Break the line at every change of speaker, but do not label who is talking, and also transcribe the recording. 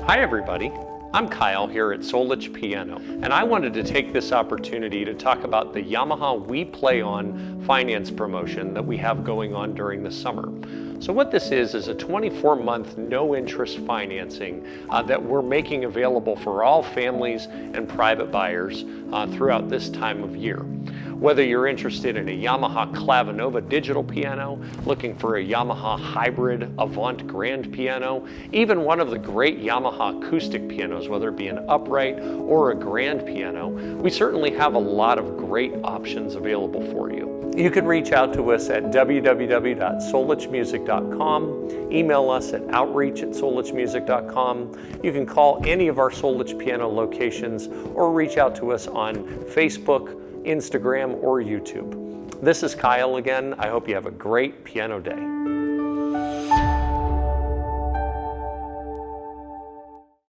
Hi everybody, I'm Kyle here at Solich Piano, and I wanted to take this opportunity to talk about the Yamaha We Play On finance promotion that we have going on during the summer. So what this is a 24-month no-interest financing that we're making available for all families and private buyers throughout this time of year. Whether you're interested in a Yamaha Clavinova digital piano, looking for a Yamaha hybrid Avant Grand piano, even one of the great Yamaha acoustic pianos, whether it be an upright or a grand piano, we certainly have a lot of great options available for you. You can reach out to us at www.solichmusic.com, email us at outreach@solichmusic.com. You can call any of our Solich Piano locations or reach out to us on Facebook, Instagram, or YouTube. This is Kyle again. I hope you have a great piano day.